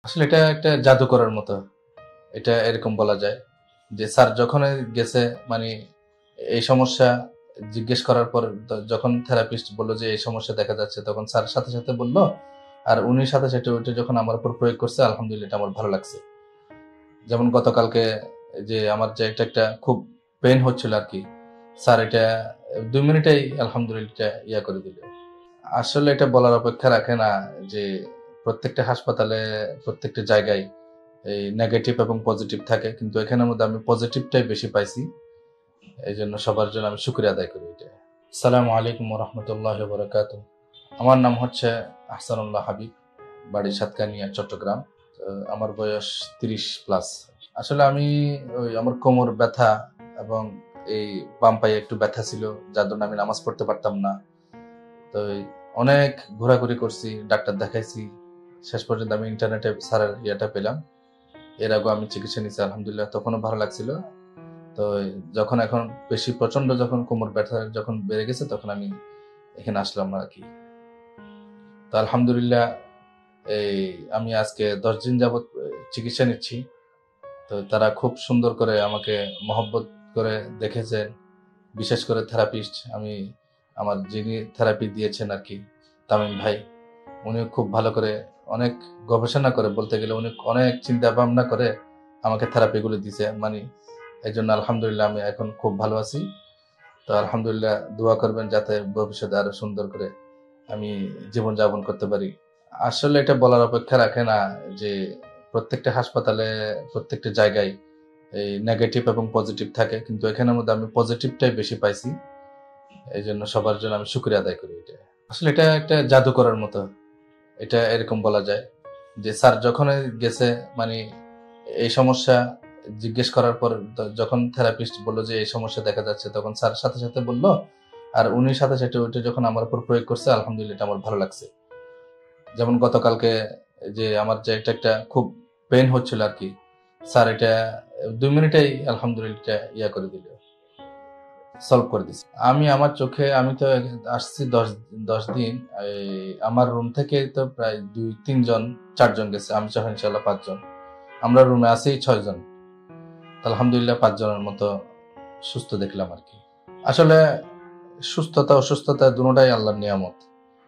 আসলে এটা একটা জাদু করার মতো। এটা এরকম বলা যায় যে স্যার যখন গেছে, মানে এই সমস্যা জিজ্ঞেস করার পর যখন থেরাপিস্ট বললো যে এই সমস্যা দেখা যাচ্ছে, তখন স্যার সাথে সাথে বললো, আর উনির সাথে সাথে ওইটা যখন আমার উপর প্রয়োগ করছে, আলহামদুলিল্লাহ এটা আমার ভালো লাগছে। যেমন গতকালকে যে আমার যে একটা খুব পেন হচ্ছিল আর কি, স্যার এটা 2 মিনিটেই আলহামদুলিল্লাহ এটা ইয়া করে দিল। আসলে এটা বলার অপেক্ষা রাখে না যে প্রত্যেকটা হাসপাতালে, প্রত্যেকটা জায়গায় এই নেগেটিভ এবং পজিটিভ থাকে, কিন্তু এখানের মধ্যে আমি পজিটিভটাই বেশি পাইছি। এই জন্য সবার জন্য আমি শুকরিয়া আদায় করি। এটা আসসালামু আলাইকুম রহমতুল্লাহ বরকাত। আমার নাম হচ্ছে আহসানুল্লাহ হাবিব, বাড়ি সাতকানিয়া, চট্টগ্রাম। আমার বয়স 30+। আসলে আমি আমার কোমর ব্যথা এবং এই বাম পায়ে একটু ব্যথা ছিল, যার জন্য আমি নামাজ পড়তে পারতাম না। তো অনেক ঘোরাঘুরি করছি, ডাক্তার দেখাইছি, শেষ পর্যন্ত আমি ইন্টারনেটে স্যারের ইয়েটা পেলাম। এর আগে আমি চিকিৎসা নিয়েছি, আলহামদুলিল্লাহ তখনও ভালো লাগছিল। তো যখন এখন বেশি প্রচন্ড যখন কোমর ব্যথা যখন বেড়ে গেছে, তখন আমি এখানে আসলাম আর কি। তো আলহামদুলিল্লাহ এই আমি আজকে 10 দিন যাবৎ চিকিৎসা নিচ্ছি। তো তারা খুব সুন্দর করে আমাকে মহব্বত করে দেখেছেন, বিশেষ করে থেরাপিস্ট, আমার যিনি থেরাপি দিয়েছেন আর কি, তামিম ভাই, উনি খুব ভালো করে অনেক গবেষণা করে, বলতে গেলে উনি অনেক চিন্তা ভাবনা করে আমাকে থেরাপিগুলো দিছে। মানে এই জন্য আলহামদুলিল্লাহ আমি এখন খুব ভালো আছি। তো আলহামদুলিল্লাহ দোয়া করবেন যাতে ভবিষ্যতে আরো সুন্দর করে আমি জীবনযাপন করতে পারি। আসলে এটা বলার অপেক্ষা রাখে না যে প্রত্যেকটা হাসপাতালে, প্রত্যেকটা জায়গায় এই নেগেটিভ এবং পজিটিভ থাকে, কিন্তু এখানের মধ্যে আমি পজিটিভটাই বেশি পাইছি। এই জন্য সবার জন্য আমি শুকরিয়া আদায় করি। এটা আসলে এটা একটা জাদু করার মতো। এটা এরকম বলা যায় যে স্যার যখন গেছে, মানে এই সমস্যা জিজ্ঞেস করার পর যখন থেরাপিস্ট বললো যে এই সমস্যা দেখা যাচ্ছে, তখন স্যার সাথে সাথে বললো, আর উনির সাথে সাথে ওইটা যখন আমার উপর প্রয়োগ করছে, আলহামদুলিল্লাহ এটা আমার ভালো লাগছে। যেমন গতকালকে যে আমার যে একটা খুব পেন হচ্ছিল আর কি, স্যার এটা 2 মিনিটেই আলহামদুলিল্লাহ এটা ইয়া করে দিল, সলভ করে দিচ্ছে। আমি আমার চোখে, আমি তো আসছি 10 দিন। আমার রুম থেকে তো প্রায় 2-3 জন, 4 জন গেছে, আমি সহ ইনশাল্লাহ 5 জন। আমরা রুমে আছি 6 জন। আলহামদুলিল্লাহ 5 জনের মতো সুস্থ দেখলাম আর কি। আসলে সুস্থতা অসুস্থতা দুটোটাই আল্লাহর নিয়ামত।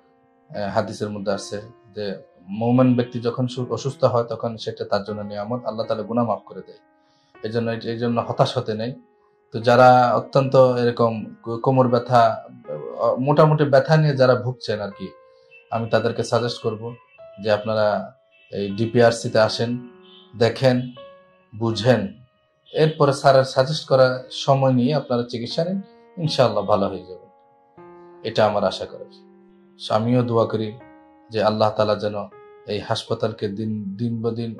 হাদিসের মধ্যে আছে যে মুমিন ব্যক্তি যখন অসুস্থ হয়, তখন সেটা তার জন্য নিয়ামত, আল্লাহ তাআলা গুনাহ মাফ করে দেয়। এই জন্য হতাশ হতে নেই। তো যারা অত্যন্ত এরকম কোমর ব্যথা, মোটামুটি ব্যথা নিয়ে যারা ভুগছেন আর কি, আমি তাদেরকে সাজেস্ট করব যে আপনারা এই ডিপিআরসিতে আসেন, দেখেন, বুঝেন, এরপরে স্যারের সাজেস্ট করা সময় নিয়ে আপনারা চিকিৎসা নিন, ইনশাআল্লাহ ভালো হয়ে যাবে। এটা আমার আশা করি। আমিও দোয়া করি যে আল্লাহ তাআলা যেন এই হাসপাতালকে দিন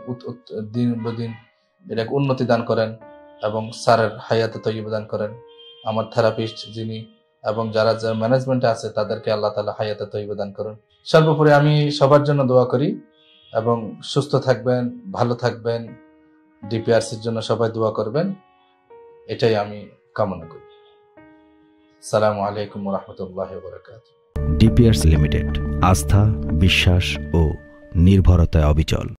বদিন এটাকে উন্নতি দান করেন এবং স্যারের হায়াতে তয়্যিবা দান করেন। আমার থেরাপিস্ট যিনি এবং যারা ম্যানেজমেন্টে আছে, তাদেরকে আল্লাহ তাআলা হায়াতে তয়্যিবা দান করেন। সর্বোপরি আমি সবার জন্য দোয়া করি এবং সুস্থ থাকবেন, ভালো থাকবেন, ডিপিআরসির জন্য সবাই দোয়া করবেন, এটাই আমি কামনা করি। আসসালামু আলাইকুম রহমতুল্লাহ বরকাত। ডিপিআরসি লিমিটেড, আস্থা, বিশ্বাস ও নির্ভরতায় অবিচল।